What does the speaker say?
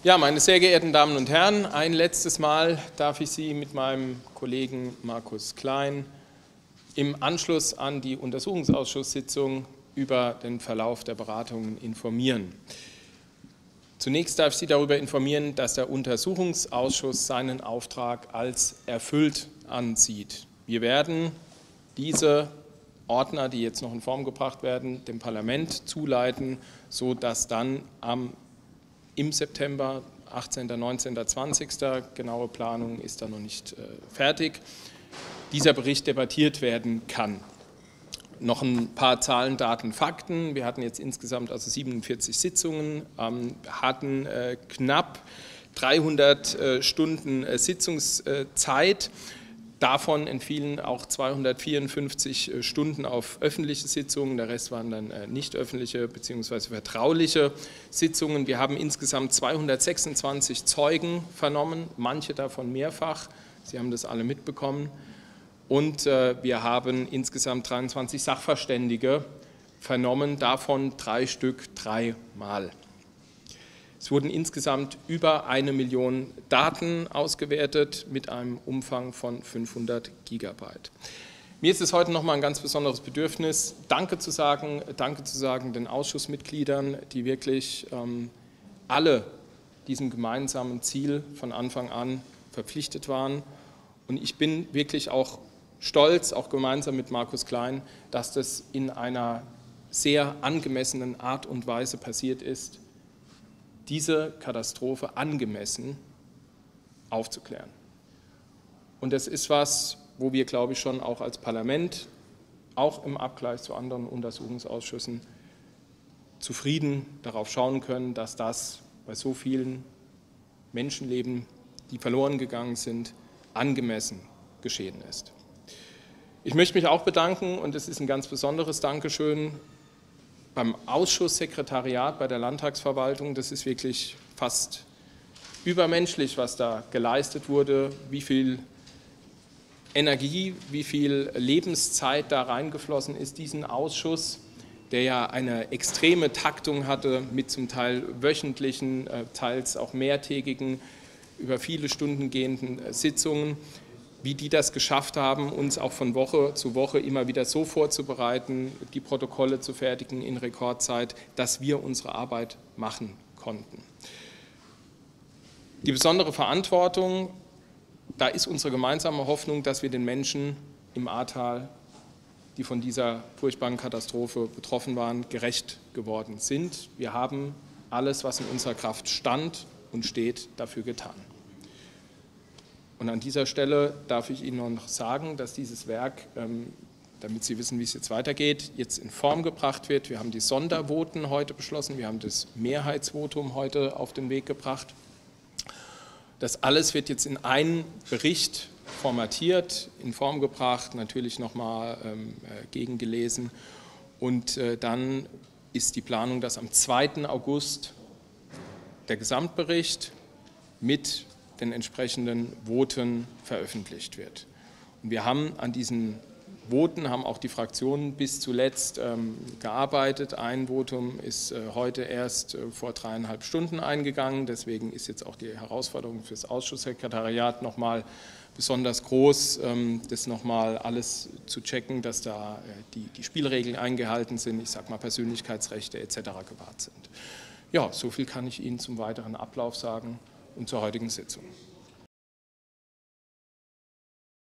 Ja, meine sehr geehrten Damen und Herren, ein letztes Mal darf ich Sie mit meinem Kollegen Markus Klein im Anschluss an die Untersuchungsausschusssitzung über den Verlauf der Beratungen informieren. Zunächst darf ich Sie darüber informieren, dass der Untersuchungsausschuss seinen Auftrag als erfüllt ansieht. Wir werden diese Ordner, die jetzt noch in Form gebracht werden, dem Parlament zuleiten, sodass dann im September, 18., 19., 20., genaue Planung ist da noch nicht fertig, dieser Bericht debattiert werden kann. Noch ein paar Zahlen, Daten, Fakten. Wir hatten jetzt insgesamt also 47 Sitzungen, hatten knapp 300 Stunden Sitzungszeit. Davon entfielen auch 254 Stunden auf öffentliche Sitzungen, der Rest waren dann nicht öffentliche bzw. vertrauliche Sitzungen. Wir haben insgesamt 226 Zeugen vernommen, manche davon mehrfach, Sie haben das alle mitbekommen. Und wir haben insgesamt 23 Sachverständige vernommen, davon 3 Stück 3-mal. Es wurden insgesamt über 1 Million Daten ausgewertet mit einem Umfang von 500 Gigabyte. Mir ist es heute nochmal ein ganz besonderes Bedürfnis, Danke zu sagen den Ausschussmitgliedern, die wirklich alle diesem gemeinsamen Ziel von Anfang an verpflichtet waren. Und ich bin wirklich auch stolz, auch gemeinsam mit Markus Klein, dass das in einer sehr angemessenen Art und Weise passiert ist, diese Katastrophe angemessen aufzuklären. Und das ist was, wo wir, glaube ich, schon auch als Parlament, auch im Abgleich zu anderen Untersuchungsausschüssen, zufrieden darauf schauen können, dass das bei so vielen Menschenleben, die verloren gegangen sind, angemessen geschehen ist. Ich möchte mich auch bedanken, und es ist ein ganz besonderes Dankeschön, beim Ausschusssekretariat, bei der Landtagsverwaltung. Das ist wirklich fast übermenschlich, was da geleistet wurde, wie viel Energie, wie viel Lebenszeit da reingeflossen ist, diesen Ausschuss, der ja eine extreme Taktung hatte mit zum Teil wöchentlichen, teils auch mehrtägigen, über viele Stunden gehenden Sitzungen, wie die das geschafft haben, uns auch von Woche zu Woche immer wieder so vorzubereiten, die Protokolle zu fertigen in Rekordzeit, dass wir unsere Arbeit machen konnten. Die besondere Verantwortung, da ist unsere gemeinsame Hoffnung, dass wir den Menschen im Ahrtal, die von dieser furchtbaren Katastrophe betroffen waren, gerecht geworden sind. Wir haben alles, was in unserer Kraft stand und steht, dafür getan. Und an dieser Stelle darf ich Ihnen noch sagen, dass dieses Werk, damit Sie wissen, wie es jetzt weitergeht, jetzt in Form gebracht wird. Wir haben die Sondervoten heute beschlossen, wir haben das Mehrheitsvotum heute auf den Weg gebracht. Das alles wird jetzt in einen Bericht formatiert, in Form gebracht, natürlich nochmal gegengelesen. Und dann ist die Planung, dass am 2. August der Gesamtbericht mit den entsprechenden Voten veröffentlicht wird. Und wir haben an diesen Voten, haben auch die Fraktionen bis zuletzt gearbeitet. Ein Votum ist heute erst vor 3,5 Stunden eingegangen, deswegen ist jetzt auch die Herausforderung für das Ausschusssekretariat nochmal besonders groß, das nochmal alles zu checken, dass da die Spielregeln eingehalten sind, ich sage mal Persönlichkeitsrechte etc. gewahrt sind. Ja, so viel kann ich Ihnen zum weiteren Ablauf sagen und zur heutigen Sitzung.